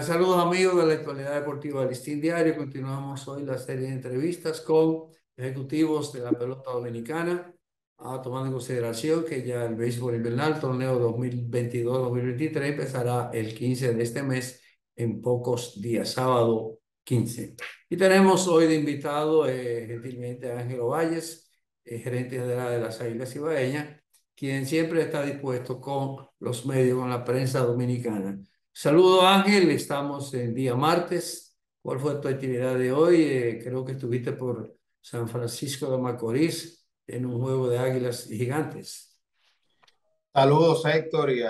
Saludos amigos de la actualidad deportiva del Listín Diario. Continuamos hoy la serie de entrevistas con ejecutivos de la pelota dominicana, tomando en consideración que ya el béisbol invernal, torneo 2022-2023, empezará el 15 de este mes, en pocos días, sábado 15. Y tenemos hoy de invitado gentilmente a Ángelo Valles, gerente general de las Águilas Ibaeñas, quien siempre está dispuesto con los medios, con la prensa dominicana. Saludo Ángel, estamos en día martes. ¿Cuál fue tu actividad de hoy? Creo que estuviste por San Francisco de Macorís en un juego de Águilas y Gigantes. Saludos, Héctor, y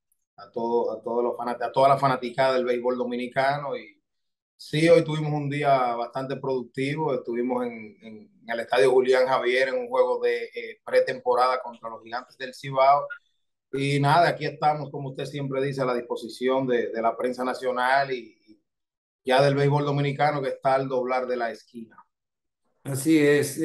a todos a toda la fanaticada del béisbol dominicano. Y sí, hoy tuvimos un día bastante productivo. Estuvimos en el Estadio Julián Javier en un juego de pretemporada contra los Gigantes del Cibao. Y nada, aquí estamos, como usted siempre dice, a la disposición de la prensa nacional y ya del béisbol dominicano que está al doblar de la esquina. Así es.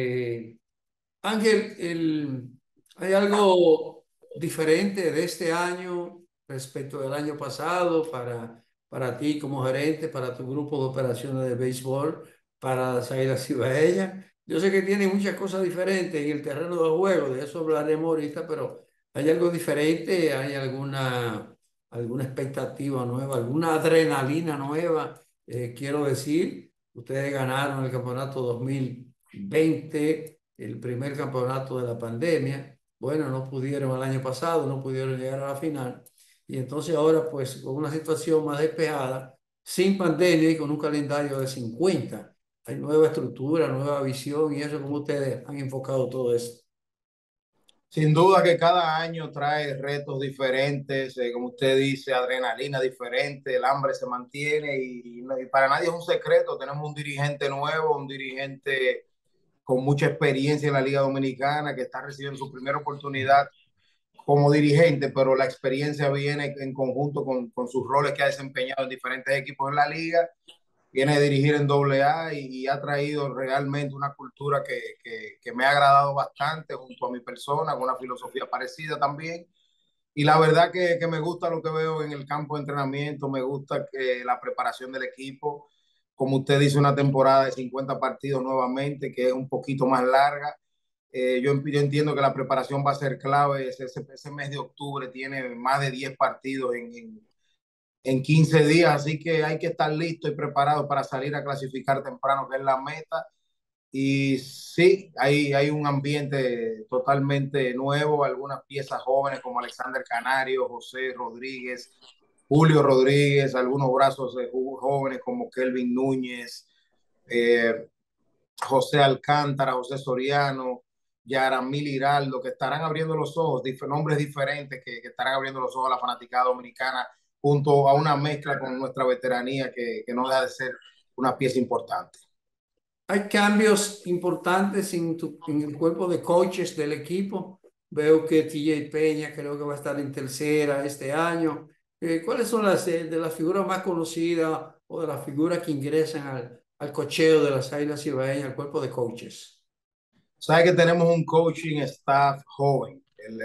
Ángel, ¿hay algo diferente de este año respecto del año pasado para ti como gerente, para tu grupo de operaciones de béisbol, para las Águilas Ibaeñas? Yo sé que tiene muchas cosas diferentes en el terreno de juego, de eso hablaremos ahorita, pero ¿hay algo diferente? ¿Hay alguna expectativa nueva, alguna adrenalina nueva? Quiero decir, ustedes ganaron el campeonato 2020, el primer campeonato de la pandemia. Bueno, no pudieron el año pasado, no pudieron llegar a la final. Y entonces ahora, pues, con una situación más despejada, sin pandemia y con un calendario de 50, hay nueva estructura, nueva visión y eso, ¿cómo ustedes han enfocado todo eso? Sin duda que cada año trae retos diferentes, como usted dice, adrenalina diferente, el hambre se mantiene y para nadie es un secreto. Tenemos un dirigente nuevo, un dirigente con mucha experiencia en la Liga Dominicana que está recibiendo su primera oportunidad como dirigente, pero la experiencia viene en conjunto con sus roles que ha desempeñado en diferentes equipos en la liga. Viene a dirigir en AA y ha traído realmente una cultura que me ha agradado bastante junto a mi persona, con una filosofía parecida también. Y la verdad que me gusta lo que veo en el campo de entrenamiento, me gusta que la preparación del equipo, como usted dice, una temporada de 50 partidos nuevamente, que es un poquito más larga. Yo entiendo que la preparación va a ser clave. Ese mes de octubre tiene más de 10 partidos en 15 días, así que hay que estar listo y preparado para salir a clasificar temprano, que es la meta. Y sí, hay un ambiente totalmente nuevo, algunas piezas jóvenes como Alexander Canario, José Rodríguez, Julio Rodríguez, algunos brazos jóvenes como Kelvin Núñez, eh, José Alcántara, José Soriano, Yaramil Hiraldo, que estarán abriendo los ojos, nombres diferentes que estarán abriendo los ojos a la fanaticada dominicana, junto a una mezcla con nuestra veteranía que no deja de ser una pieza importante. Hay cambios importantes en el cuerpo de coaches del equipo. Veo que TJ Peña creo que va a estar en tercera este año. ¿Cuáles son de las figuras más conocidas o de las figuras que ingresan al cocheo de las Águilas Ibaeñas, al cuerpo de coaches? Sabe que tenemos un coaching staff joven.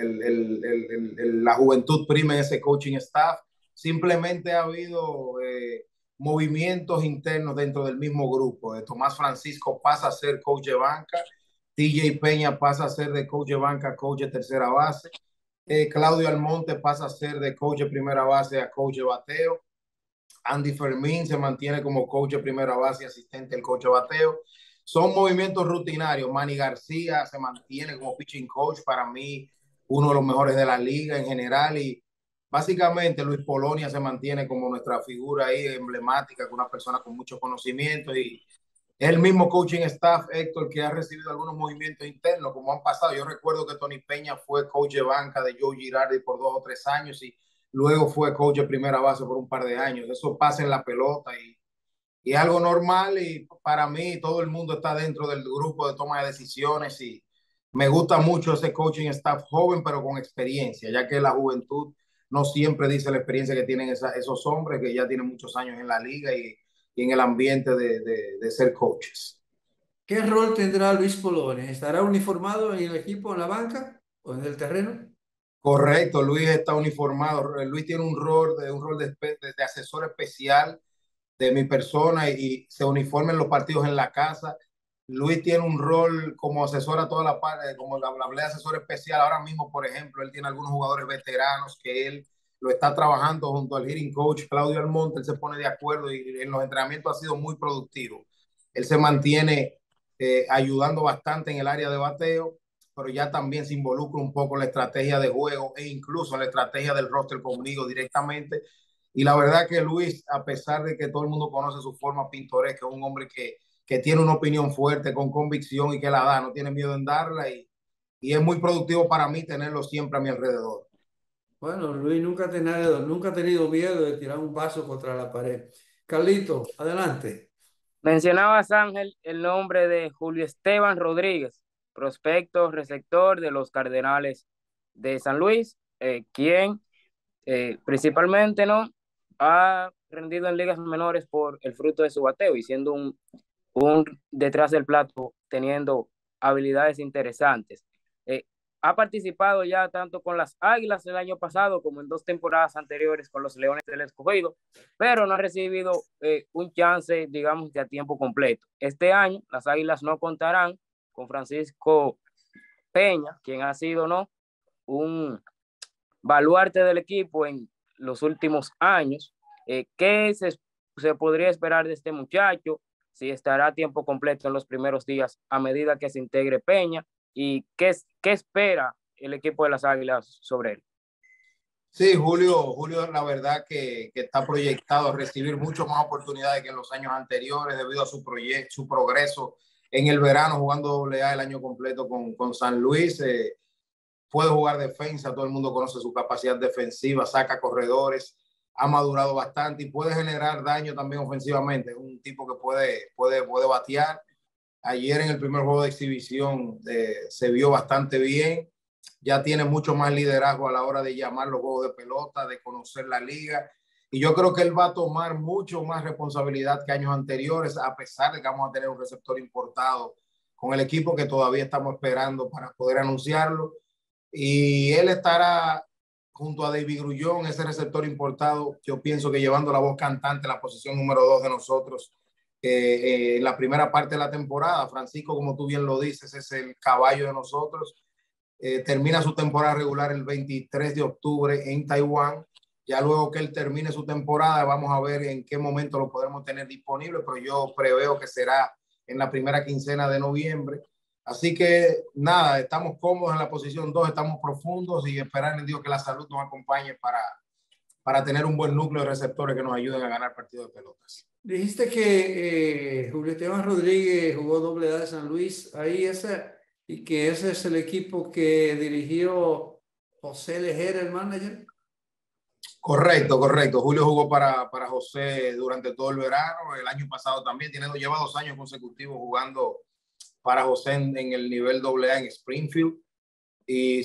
La juventud prima en ese coaching staff. Simplemente ha habido movimientos internos dentro del mismo grupo. Tomás Francisco pasa a ser coach de banca. TJ Peña pasa a ser de coach de banca a coach de tercera base. Claudio Almonte pasa a ser de coach de primera base a coach de bateo. Andy Fermín se mantiene como coach de primera base y asistente del coach de bateo. Son movimientos rutinarios. Manny García se mantiene como pitching coach, para mí uno de los mejores de la liga en general. Y básicamente Luis Polonia se mantiene como nuestra figura ahí emblemática, con una persona con mucho conocimiento. Y es el mismo coaching staff, Héctor, que ha recibido algunos movimientos internos, como han pasado. Yo recuerdo que Tony Peña fue coach de banca de Joe Girardi por 2 o 3 años y luego fue coach de primera base por un par de años. Eso pasa en la pelota y es algo normal, y para mí todo el mundo está dentro del grupo de toma de decisiones y me gusta mucho ese coaching staff joven pero con experiencia, ya que la juventud no siempre dice la experiencia que tienen esos hombres que ya tienen muchos años en la liga y en el ambiente de ser coaches. ¿Qué rol tendrá Luis Polones? ¿Estará uniformado en el equipo, en la banca o en el terreno? Correcto, Luis está uniformado. Luis tiene un rol de asesor especial de mi persona y se uniforma en los partidos en la casa. Luis tiene un rol como asesor a toda la parte, como hablé de asesor especial. Ahora mismo, por ejemplo, él tiene algunos jugadores veteranos que él lo está trabajando junto al hitting coach Claudio Almonte. Él se pone de acuerdo y en los entrenamientos ha sido muy productivo. Él se mantiene ayudando bastante en el área de bateo, pero ya también se involucra un poco en la estrategia de juego e incluso en la estrategia del roster conmigo directamente. Y la verdad que Luis, a pesar de que todo el mundo conoce su forma pintoresca, es un hombre que tiene una opinión fuerte, con convicción y que la da, no tiene miedo en darla y es muy productivo para mí tenerlo siempre a mi alrededor. Bueno, Luis nunca ha tenido miedo de tirar un vaso contra la pared. Carlito, adelante. Mencionabas, Ángel, el nombre de Julio Esteban Rodríguez, prospecto receptor de los Cardenales de San Luis, quien principalmente no ha rendido en ligas menores por el fruto de su bateo y siendo un detrás del plato teniendo habilidades interesantes. Eh, ha participado ya tanto con las Águilas el año pasado como en 2 temporadas anteriores con los Leones del Escogido, pero no ha recibido un chance, digamos, que a tiempo completo. Este año las Águilas no contarán con Francisco Peña, quien ha sido no un baluarte del equipo en los últimos años. ¿Qué se podría esperar de este muchacho? Si estará a tiempo completo en los primeros días a medida que se integre Peña y qué espera el equipo de las Águilas sobre él. Sí, Julio, la verdad que está proyectado a recibir mucho más oportunidades que en los años anteriores debido a su progreso en el verano jugando doble A el año completo con San Luis. Puede jugar defensa, todo el mundo conoce su capacidad defensiva, saca corredores, ha madurado bastante y puede generar daño también ofensivamente. Es un tipo que puede batear. Ayer en el primer juego de exhibición se vio bastante bien. Ya tiene mucho más liderazgo a la hora de llamar los juegos de pelota, de conocer la liga. Y yo creo que él va a tomar mucho más responsabilidad que años anteriores, a pesar de que vamos a tener un receptor importado con el equipo que todavía estamos esperando para poder anunciarlo. Y él estará junto a David Grullón, ese receptor importado, yo pienso que llevando la voz cantante, la posición número 2 de nosotros en la primera parte de la temporada. Francisco, como tú bien lo dices, es el caballo de nosotros. Termina su temporada regular el 23 de octubre en Taiwán. Ya luego que él termine su temporada, vamos a ver en qué momento lo podremos tener disponible, pero yo preveo que será en la primera quincena de noviembre. Así que nada, estamos cómodos en la posición 2, estamos profundos y esperar en Dios que la salud nos acompañe para tener un buen núcleo de receptores que nos ayuden a ganar partidos de pelotas. Dijiste que Julio Esteban Rodríguez jugó doble A de San Luis, y que ese es el equipo que dirigió José Lejera, el manager. Correcto, correcto. Julio jugó para José durante todo el verano, el año pasado también, lleva 2 años consecutivos jugando para José en el nivel AA en Springfield y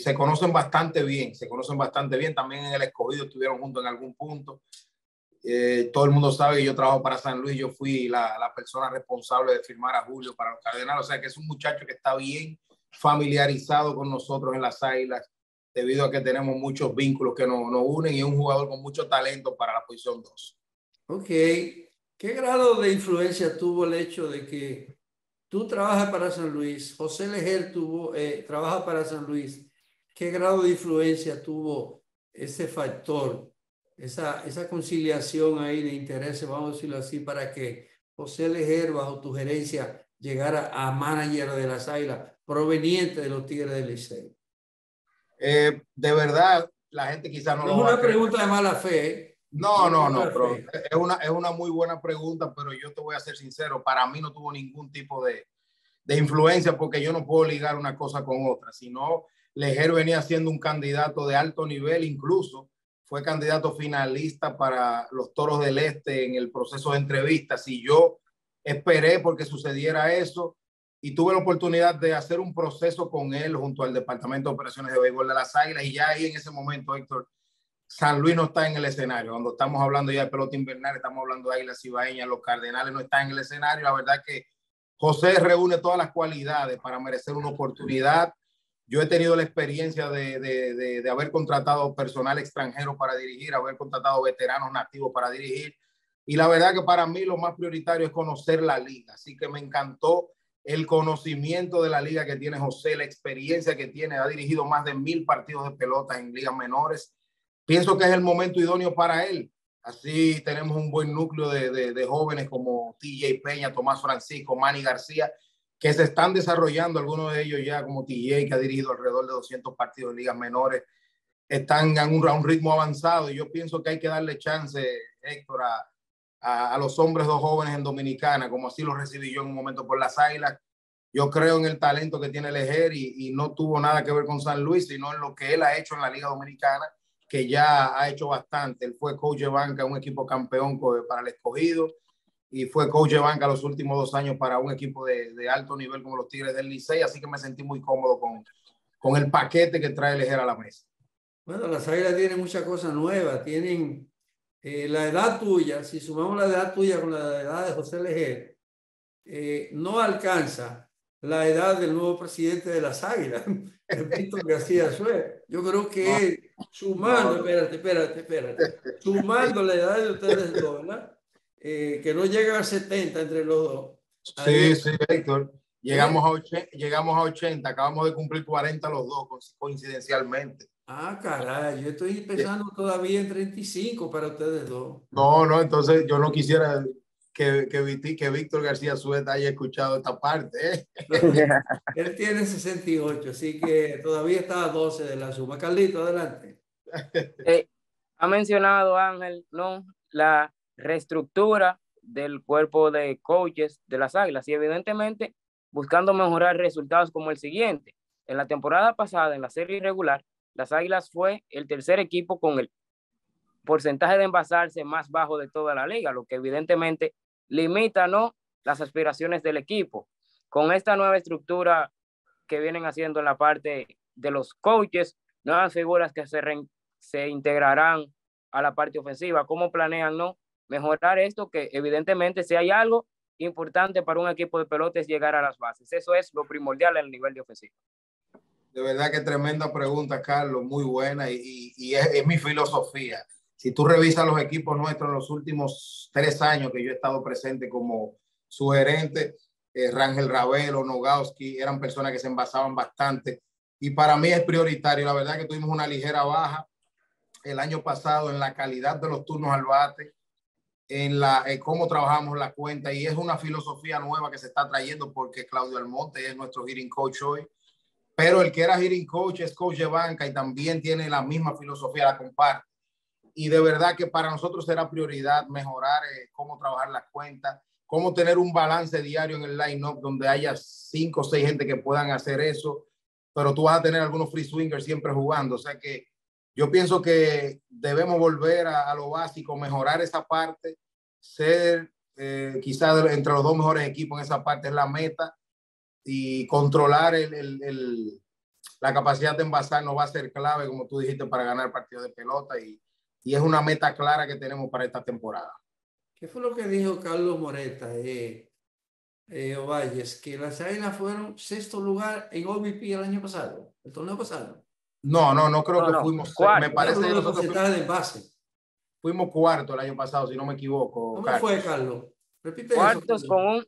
se conocen bastante bien, también en el Escogido estuvieron juntos en algún punto. Todo el mundo sabe que yo trabajo para San Luis, yo fui la persona responsable de firmar a Julio para los Cardenales, o sea que es un muchacho que está bien familiarizado con nosotros en las Águilas, debido a que tenemos muchos vínculos que nos unen y es un jugador con mucho talento para la posición 2. Ok. ¿Qué grado de influencia tuvo el hecho de que tú trabajas para San Luis, José Lejer trabaja para San Luis? ¿Qué grado de influencia tuvo ese factor, esa conciliación ahí de intereses, vamos a decirlo así, para que José Lejer, bajo tu gerencia, llegara a manager de las Águilas, proveniente de los Tigres del Licey? De verdad, la gente quizás no No es lo va a una creer. pregunta de mala fe, ¿eh? No, No es de no, no, mala pero fe. es una muy buena pregunta, pero yo te voy a ser sincero, para mí no tuvo ningún tipo de influencia porque yo no puedo ligar una cosa con otra, sino Lejer venía siendo un candidato de alto nivel, incluso fue candidato finalista para los Toros del Este en el proceso de entrevistas y yo esperé porque sucediera eso y tuve la oportunidad de hacer un proceso con él junto al Departamento de Operaciones de Béisbol de las Águilas y ya ahí en ese momento, Héctor, San Luis no está en el escenario. Cuando estamos hablando ya de pelota invernal, estamos hablando de Águilas Ibaeñas, los Cardenales no están en el escenario. La verdad que José reúne todas las cualidades para merecer una oportunidad Yo he tenido la experiencia de haber contratado personal extranjero para dirigir, haber contratado veteranos nativos para dirigir. Y la verdad que para mí lo más prioritario es conocer la liga. Así que me encantó el conocimiento de la liga que tiene José, la experiencia que tiene. Ha dirigido más de 1000 partidos de pelota en ligas menores. Pienso que es el momento idóneo para él. Así tenemos un buen núcleo de jóvenes como TJ Peña, Tomás Francisco, Manny García, que se están desarrollando, algunos de ellos ya como TJ, que ha dirigido alrededor de 200 partidos en ligas menores, están a un ritmo avanzado, y yo pienso que hay que darle chance, Héctor, a los hombres dos jóvenes en Dominicana, como así lo recibí yo en un momento por las Águilas. Yo creo en el talento que tiene Lejer, y no tuvo nada que ver con San Luis, sino en lo que él ha hecho en la Liga Dominicana, que ya ha hecho bastante. Él fue coach de banca, un equipo campeón para el Escogido, y fue coach de banca los últimos 2 años para un equipo de alto nivel como los Tigres del Licey, así que me sentí muy cómodo con el paquete que trae Lejer a la mesa. Bueno, las Águilas tienen muchas cosas nuevas, tienen la edad tuya, si sumamos la edad tuya con la edad de José Lejer, no alcanza la edad del nuevo presidente de las Águilas, Víctor García Suez. Yo creo que sumando, espérate, sumando la edad de ustedes dos, ¿verdad? Que no llegan a 70 entre los dos. Sí, sí, Héctor. Llegamos a 80, acabamos de cumplir 40 los dos, coincidencialmente. Ah, caray, yo estoy pensando todavía en 35 para ustedes dos. No, entonces yo no quisiera que Víctor García Sueta haya escuchado esta parte. Él tiene 68, así que todavía está a 12 de la suma. Carlito, adelante. Ha mencionado Ángel, ¿no?, la reestructura del cuerpo de coaches de las Águilas, y evidentemente buscando mejorar resultados como el siguiente. En la temporada pasada, en la serie regular, las Águilas fue el tercer equipo con el porcentaje de envasarse más bajo de toda la liga, lo que evidentemente limita, ¿no?, las aspiraciones del equipo. Con esta nueva estructura que vienen haciendo en la parte de los coaches, nuevas figuras que se integrarán a la parte ofensiva, ¿cómo planean, no, mejorar esto? Que evidentemente, si hay algo importante para un equipo de pelota, es llegar a las bases. Eso es lo primordial en el nivel de ofensiva. De verdad que tremenda pregunta, Carlos, muy buena, y es mi filosofía. Si tú revisas los equipos nuestros en los últimos 3 años que yo he estado presente como su gerente, Rangel Ravelo, Nogowski, eran personas que se envasaban bastante, y para mí es prioritario. La verdad que tuvimos una ligera baja el año pasado en la calidad de los turnos al bate, en cómo trabajamos la cuenta, y es una filosofía nueva que se está trayendo porque Claudio Almonte es nuestro hitting coach hoy, pero el que era hitting coach es coach de banca y también tiene la misma filosofía, la comparte. Y de verdad que para nosotros será prioridad mejorar cómo trabajar las cuentas, cómo tener un balance diario en el line-up donde haya 5 o 6 gente que puedan hacer eso, pero tú vas a tener algunos free swingers siempre jugando. O sea que yo pienso que debemos volver a lo básico, mejorar esa parte, ser quizás entre los 2 mejores equipos en esa parte es la meta, y controlar la capacidad de envasar nos va a ser clave, como tú dijiste, para ganar partidos de pelota, y es una meta clara que tenemos para esta temporada. ¿Qué fue lo que dijo Carlos Moreta, Ovalles? Que las Águilas fueron sexto lugar en OVP el año pasado, el torneo pasado. No creo que fuimos. Cuarto. Me parece que nosotros fuimos cuarto el año pasado, si no me equivoco. ¿Cómo Carlos fue, Carlos? Repite cuartos eso, con un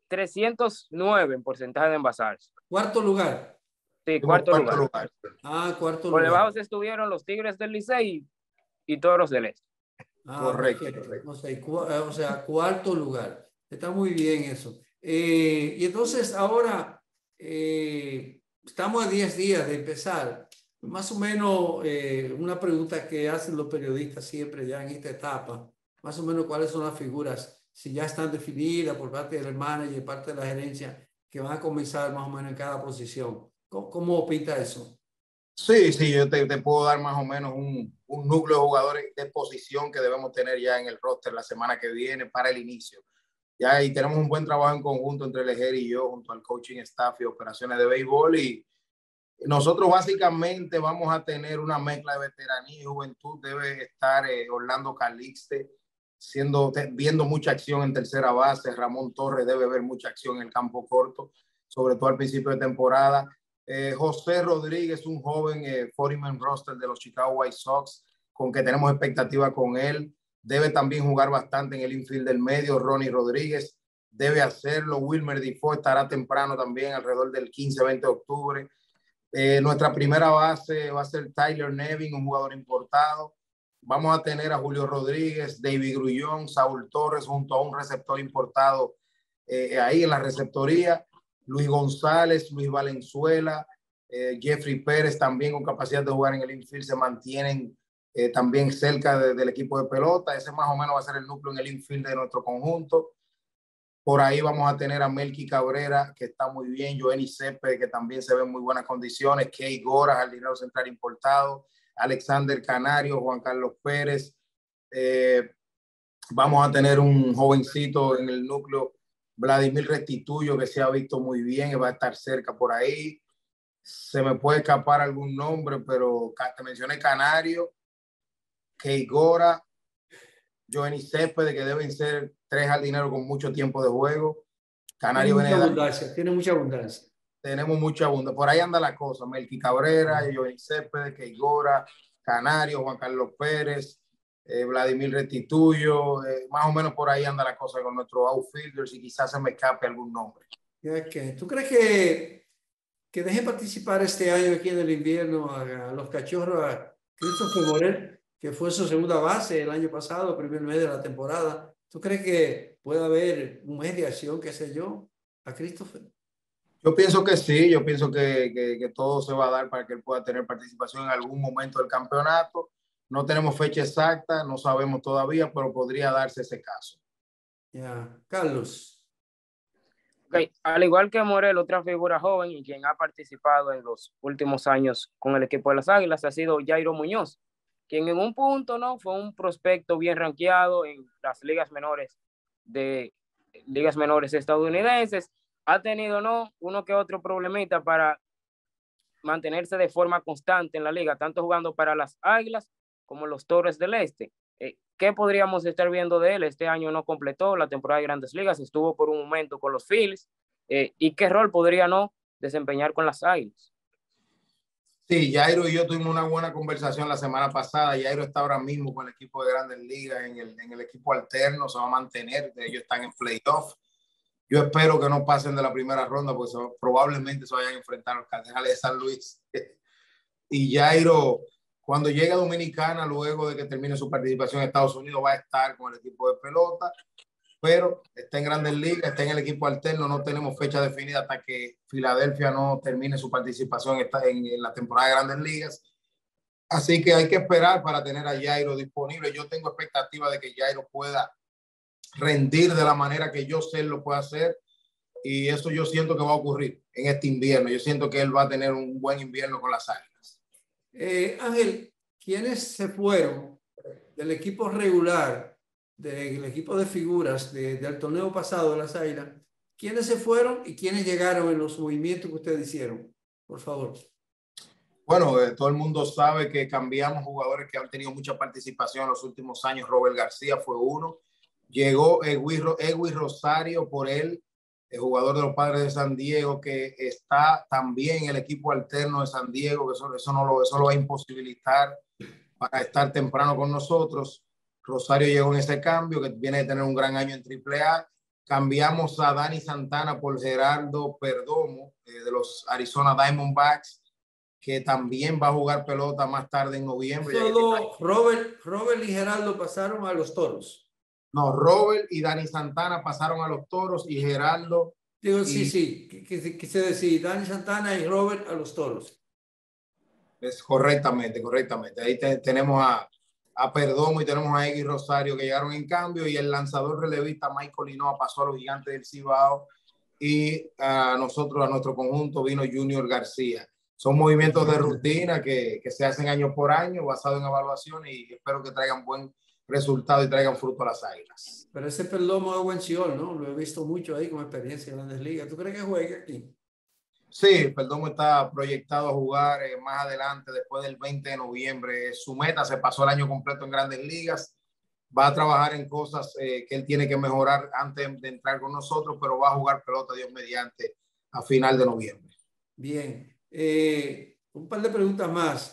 309 en porcentaje de envasarse. ¿Cuarto lugar? Sí, cuarto lugar. Ah, cuarto lugar. Por lugar. debajo se estuvieron los Tigres del Licey y todos los del Este. Correcto. O sea, cuarto lugar. Está muy bien eso. Y entonces ahora estamos a 10 días de empezar. Más o menos una pregunta que hacen los periodistas siempre ya en esta etapa. Más o menos cuáles son las figuras, si ya están definidas por parte del manager, parte de la gerencia, que van a comenzar más o menos en cada posición. ¿Cómo pinta eso? Sí, yo te puedo dar más o menos un núcleo de jugadores de posición que debemos tener ya en el roster la semana que viene para el inicio. Ya ahí tenemos un buen trabajo en conjunto entre Lejer y yo, junto al coaching staff y operaciones de béisbol, y nosotros básicamente vamos a tener una mezcla de veteranía y juventud. Debe estar Orlando Calixte viendo mucha acción en tercera base. Ramón Torres debe ver mucha acción en el campo corto, sobre todo al principio de temporada. José Rodríguez, un joven 40-man roster de los Chicago White Sox, con que tenemos expectativa con él. Debe también jugar bastante en el infield del medio. Ronnie Rodríguez debe hacerlo. Wilmer Difo estará temprano también, alrededor del 15-20 de octubre. Nuestra primera base va a ser Tyler Nevin, un jugador importado. Vamos a tener a Julio Rodríguez, David Grullón, Saúl Torres, junto a un receptor importado ahí en la receptoría. Luis González, Luis Valenzuela, Jeffrey Pérez también con capacidad de jugar en el infield se mantienen también cerca del equipo de pelota. Ese más o menos va a ser el núcleo en el infield de nuestro conjunto. Por ahí vamos a tener a Melky Cabrera, que está muy bien, Joenny Céspedes, que también se ve en muy buenas condiciones, Key Gora, jardinero central importado, Alexander Canario, Juan Carlos Pérez. Vamos a tener un jovencito en el núcleo, Vladimir Restituyo, que se ha visto muy bien y va a estar cerca por ahí. Se me puede escapar algún nombre, pero te mencioné Canario, Key Gora, Joenny Céspedes, que deben ser 3 jardineros con mucho tiempo de juego. Canario tiene mucha abundancia. Tenemos mucha abundancia. Por ahí anda la cosa. Melky Cabrera, Joenny Céspedes, Key Gora, Canario, Juan Carlos Pérez, Vladimir Restituyo, más o menos por ahí anda la cosa con nuestros outfielders y quizás se me escape algún nombre. Okay. ¿Tú crees que deje participar este año aquí en el invierno a los Cachorros, a Christopher Morel, que fue su segunda base el año pasado, primer mes de la temporada? ¿Tú crees que puede haber un mes de acción, qué sé yo, a Christopher? Yo pienso que sí, yo pienso que todo se va a dar para que él pueda tener participación en algún momento del campeonato. No tenemos fecha exacta, no sabemos todavía, pero podría darse ese caso. Ya, Carlos. Okay. Al igual que Morel, otra figura joven y quien ha participado en los últimos años con el equipo de las Águilas ha sido Jairo Muñoz, quien en un punto no fue un prospecto bien rankeado en las ligas menores estadounidenses. Ha tenido no uno que otro problemita para mantenerse de forma constante en la liga, tanto jugando para las Águilas como los Toros del Este. ¿Qué podríamos estar viendo de él? Este año no completó la temporada de Grandes Ligas, estuvo por un momento con los Phillies. ¿Y qué rol podría no desempeñar con las Águilas? Sí, Jairo y yo tuvimos una buena conversación la semana pasada. Jairo está ahora mismo con el equipo de Grandes Ligas en el equipo alterno, se va a mantener, ellos están en playoff. Yo espero que no pasen de la primera ronda, porque probablemente se vayan a enfrentar a los Cardenales de San Luis. Y Jairo, cuando llegue a Dominicana, luego de que termine su participación en Estados Unidos, va a estar con el equipo de pelota, pero está en Grandes Ligas, está en el equipo alterno. No tenemos fecha definida hasta que Filadelfia no termine su participación en la temporada de Grandes Ligas. Así que hay que esperar para tener a Jairo disponible. Yo tengo expectativa de que Jairo pueda rendir de la manera que yo sé lo puede hacer, y eso yo siento que va a ocurrir en este invierno. Yo siento que él va a tener un buen invierno con las Águilas. Ángel, ¿quiénes se fueron del equipo regular, del equipo de figuras del torneo pasado de las Águilas? ¿Quiénes se fueron y quiénes llegaron en los movimientos que ustedes hicieron? Por favor. Bueno, todo el mundo sabe que cambiamos jugadores que han tenido mucha participación en los últimos años. Robert García fue uno. Llegó Egui Rosario por él, el jugador de los Padres de San Diego, que está también en el equipo alterno de San Diego, que eso lo va a imposibilitar para estar temprano con nosotros. Rosario llegó en ese cambio, que viene de tener un gran año en AAA. Cambiamos a Dani Santana por Gerardo Perdomo, de los Arizona Diamondbacks, que también va a jugar pelota más tarde en noviembre. Solo Robert y Gerardo pasaron a los Toros. No, Robert y Dani Santana pasaron a los Toros y Gerardo. Sí. Quise decir, Dani Santana y Robert a los Toros. Es correctamente. Ahí tenemos a Perdomo y tenemos a Egui Rosario, que llegaron en cambio, y el lanzador relevista Michael Hinoa pasó a los Gigantes del Cibao, y a nuestro conjunto vino Junior García. Son movimientos de rutina que se hacen año por año, basado en evaluaciones, y espero que traigan buen resultado y traigan fruto a las Águilas. Pero ese Perdomo es buen chiol, ¿no? Lo he visto mucho ahí con experiencia en Grandes Ligas. ¿Tú crees que juegue aquí? Sí, Perdomo está proyectado a jugar más adelante, después del 20 de noviembre. Su meta se pasó el año completo en Grandes Ligas. Va a trabajar en cosas que él tiene que mejorar antes de entrar con nosotros, pero va a jugar pelota, Dios mediante, a final de noviembre. Bien. Un par de preguntas más.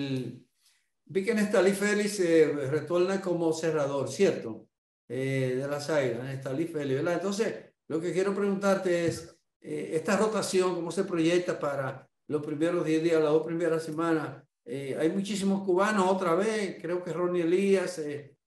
Vi que Nestalí Félix retorna como cerrador, ¿cierto? De las Águilas, Nestalí Félix, ¿verdad? Entonces, lo que quiero preguntarte es, esta rotación, ¿cómo se proyecta para los primeros 10 días, las 2 primeras semanas? Hay muchísimos cubanos otra vez, creo que Ronnie Elías,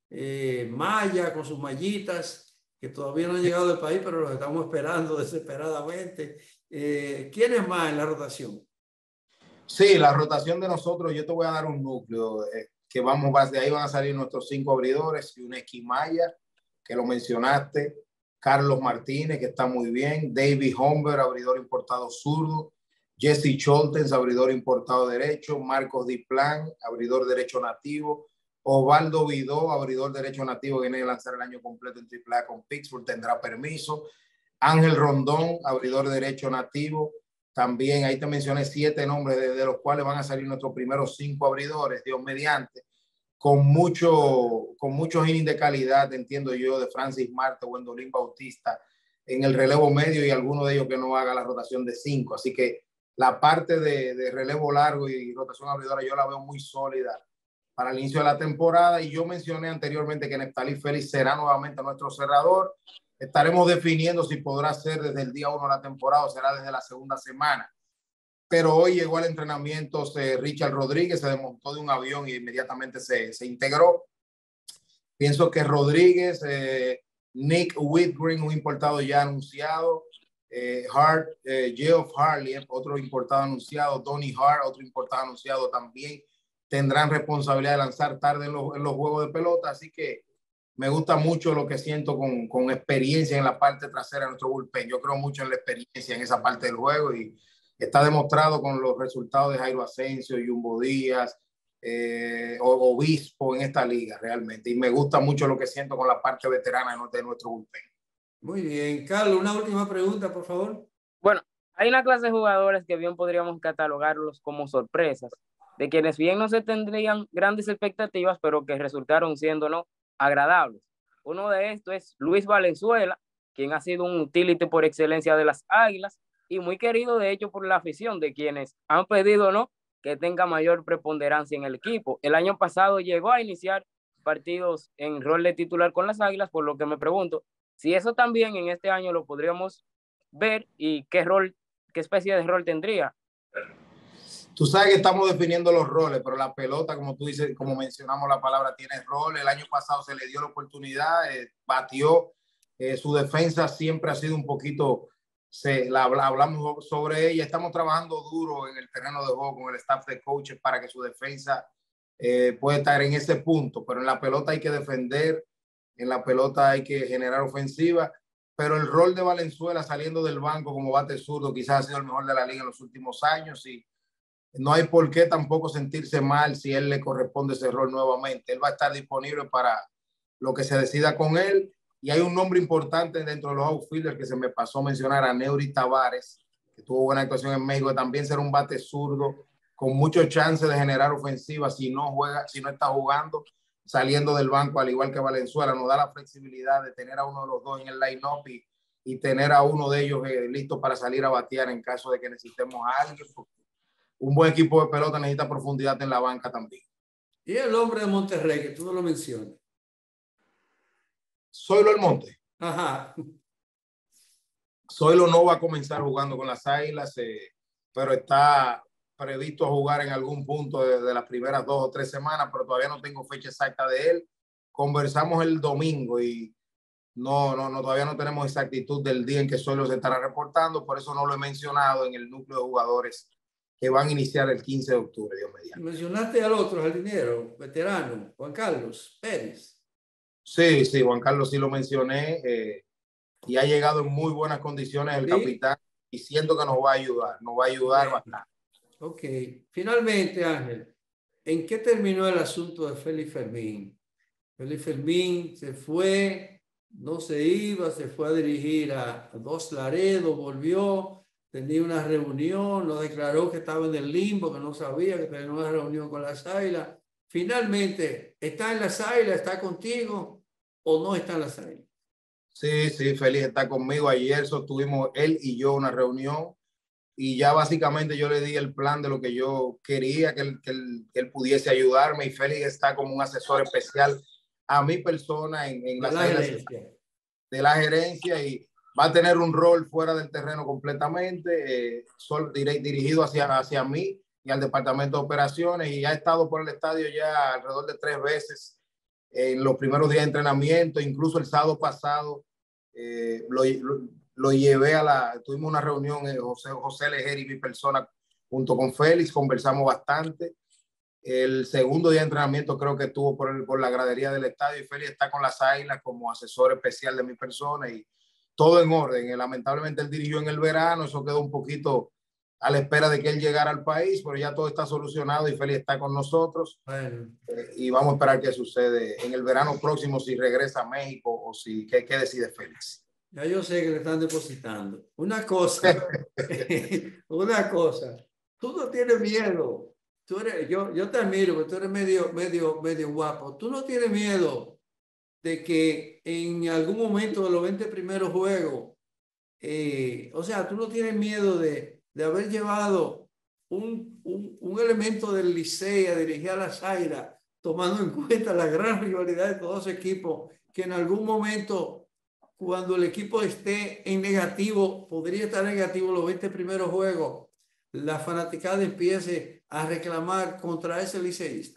Maya con sus mallitas, que todavía no han llegado del país, pero los estamos esperando desesperadamente. ¿Quiénes más en la rotación? Sí, la rotación de nosotros, yo te voy a dar un núcleo que de ahí van a salir nuestros 5 abridores, y una esquimaya, que lo mencionaste, Carlos Martínez, que está muy bien, David Humber, abridor importado zurdo, Jesse Choltens, abridor importado derecho, Marcos Diplan, abridor derecho nativo, Osvaldo Vidó, abridor derecho nativo, viene a lanzar el año completo en AAA con Pittsburgh, tendrá permiso, Ángel Rondón, abridor derecho nativo. También ahí te mencioné 7 nombres de los cuales van a salir nuestros primeros 5 abridores, Dios mediante, con muchos innings de calidad, entiendo yo, de Francis Marte, Wendolín Bautista en el relevo medio y alguno de ellos que no haga la rotación de 5. Así que la parte de relevo largo y rotación abridora yo la veo muy sólida para el inicio de la temporada. Y yo mencioné anteriormente que Nestalí Félix será nuevamente nuestro cerrador. Estaremos definiendo si podrá ser desde el día 1 de la temporada o será desde la segunda semana. Pero hoy llegó al entrenamiento Richard Rodríguez, se desmontó de un avión y inmediatamente se integró. Pienso que Rodríguez, Nick Whitgreen, un importado ya anunciado, Geoff Harley, otro importado anunciado, Donny Hart, otro importado anunciado también, tendrán responsabilidad de lanzar tarde en los juegos de pelota. Así que me gusta mucho lo que siento con experiencia en la parte trasera de nuestro bullpen. Yo creo mucho en la experiencia en esa parte del juego y está demostrado con los resultados de Jairo Asensio, Jumbo Díaz, Obispo en esta liga realmente. Y me gusta mucho lo que siento con la parte veterana de nuestro bullpen. Muy bien. Carlos, una última pregunta, por favor. Bueno, hay una clase de jugadores que bien podríamos catalogarlos como sorpresas, de quienes bien no se tendrían grandes expectativas, pero que resultaron siendo no agradables. Uno de estos es Luis Valenzuela, quien ha sido un utility por excelencia de las Águilas y muy querido de hecho por la afición, de quienes han pedido no que tenga mayor preponderancia en el equipo. El año pasado llegó a iniciar partidos en rol de titular con las Águilas, por lo que me pregunto si eso también en este año lo podríamos ver y qué especie de rol tendría. Tú sabes que estamos definiendo los roles, pero la pelota, como tú dices, como mencionamos la palabra, tiene rol. El año pasado se le dio la oportunidad, batió. Su defensa siempre ha sido un poquito, hablamos sobre ella. Estamos trabajando duro en el terreno de juego con el staff de coaches para que su defensa pueda estar en ese punto. Pero en la pelota hay que defender, en la pelota hay que generar ofensiva. Pero el rol de Valenzuela saliendo del banco como bate zurdo quizás ha sido el mejor de la liga en los últimos años y no hay por qué tampoco sentirse mal si él le corresponde ese rol nuevamente. Él va a estar disponible para lo que se decida con él. Y hay un nombre importante dentro de los outfielders que se me pasó a mencionar, a Neuri Tavares, que tuvo buena actuación en México, que también será un bate zurdo, con mucho chance de generar ofensiva si no está jugando, saliendo del banco, al igual que Valenzuela. Nos da la flexibilidad de tener a uno de los dos en el line-up y tener a uno de ellos listo para salir a batear en caso de que necesitemos a alguien. Un buen equipo de pelota necesita profundidad en la banca también. Y el hombre de Monterrey, que tú no lo mencionas. Zoilo Almonte. Ajá. Zoilo no va a comenzar jugando con las Águilas, pero está previsto a jugar en algún punto de las primeras 2 o 3 semanas, pero todavía no tengo fecha exacta de él. Conversamos el domingo y todavía no tenemos exactitud del día en que Zoilo se estará reportando, por eso no lo he mencionado en el núcleo de jugadores que van a iniciar el 15 de octubre, Dios mediante. Mencionaste al otro jardinero, veterano, Juan Carlos Pérez. Sí, Juan Carlos sí lo mencioné y ha llegado en muy buenas condiciones el capitán y siento que nos va a ayudar bastante. Ok, finalmente Ángel, ¿en qué terminó el asunto de Félix Fermín? Félix Fermín se fue, no se iba, se fue a dirigir a Dos Laredos, volvió, tenía una reunión, lo declaró que estaba en el limbo, que no sabía, que tenía una reunión con las Águilas. Finalmente, ¿está en las Águilas, está contigo o no está en las Águilas? Sí, Félix está conmigo. Ayer sostuvimos él y yo una reunión y ya básicamente yo le di el plan de lo que yo quería que él pudiese ayudarme, y Félix está como un asesor especial a mi persona en De las la águilas gerencia. de la gerencia, y va a tener un rol fuera del terreno completamente, dirigido hacia mí y al departamento de operaciones, y ha estado por el estadio ya alrededor de 3 veces en los primeros días de entrenamiento. Incluso el sábado pasado lo llevé tuvimos una reunión, José Lejer y mi persona, junto con Félix, conversamos bastante. El segundo día de entrenamiento creo que estuvo por la gradería del estadio, y Félix está con las Águilas como asesor especial de mi persona, y todo en orden. Lamentablemente él dirigió en el verano, eso quedó un poquito a la espera de que él llegara al país, pero ya todo está solucionado y Félix está con nosotros. Bueno. Y vamos a esperar qué sucede en el verano próximo, si regresa a México o si qué decide Félix. Ya yo sé que le están depositando. Una cosa, una cosa, tú no tienes miedo. Yo te admiro, porque tú eres medio guapo. Tú no tienes miedo de que en algún momento de los 20 primeros juegos, o sea, tú no tienes miedo de haber llevado un elemento del Licey a dirigir a las Águilas, tomando en cuenta la gran rivalidad de todos los equipos, que en algún momento, cuando el equipo esté en negativo, podría estar negativo los 20 primeros juegos, la fanaticada empiece a reclamar contra ese liceísta?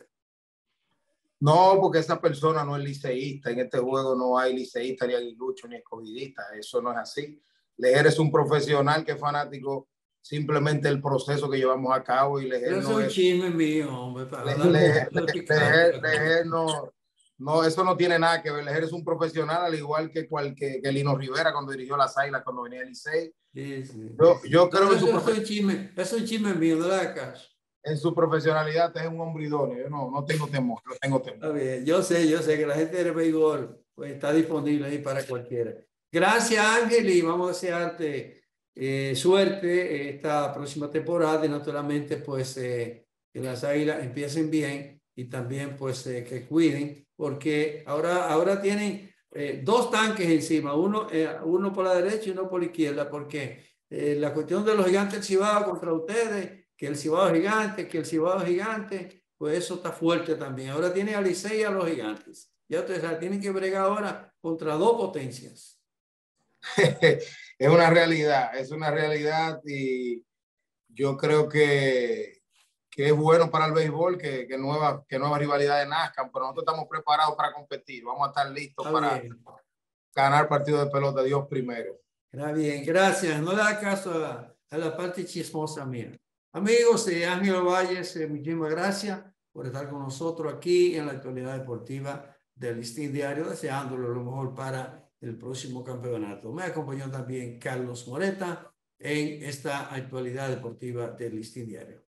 No, porque esa persona no es liceísta. En este juego no hay liceísta, ni aguilucho, ni escogidista. Eso no es así. Lejer es un profesional que es fanático simplemente el proceso que llevamos a cabo, y Lejer Pero eso no es un es. chisme mío, hombre, para darle un Lejer, poquito de picante. Lejer no, eso no tiene nada que ver. Lejer es un profesional, al igual que Lino Rivera cuando dirigió las Águilas, cuando venía el Licey. Sí, sí. Yo creo No, que eso es un chisme mío, no le hagas caso. en su profesionalidad es un hombre idóneo. Yo no tengo temor, no tengo temor. Está bien, yo sé que la gente del béisbol pues, está disponible ahí para cualquiera. Gracias, Ángel, y vamos a desearte suerte esta próxima temporada, y naturalmente pues que las Águilas empiecen bien, y también pues que cuiden, porque ahora tienen dos tanques encima, uno por la derecha y uno por la izquierda, porque la cuestión de los Gigantes del Cibao contra ustedes, que el Cibao es gigante, pues eso está fuerte también. Ahora tiene a Licey y a los Gigantes. Ya ustedes saben, tienen que bregar ahora contra dos potencias. Es una realidad, y yo creo que es bueno para el béisbol que nuevas rivalidades nazcan, pero nosotros estamos preparados para competir. Vamos a estar listos para ganar partidos de pelota, Dios primero. Está bien, gracias. No le da caso a la parte chismosa mía. Amigos de Ángel Valles, muchísimas gracias por estar con nosotros aquí en la actualidad deportiva del Listín Diario, deseándole lo mejor para el próximo campeonato. Me acompañó también Carlos Moreta en esta actualidad deportiva del Listín Diario.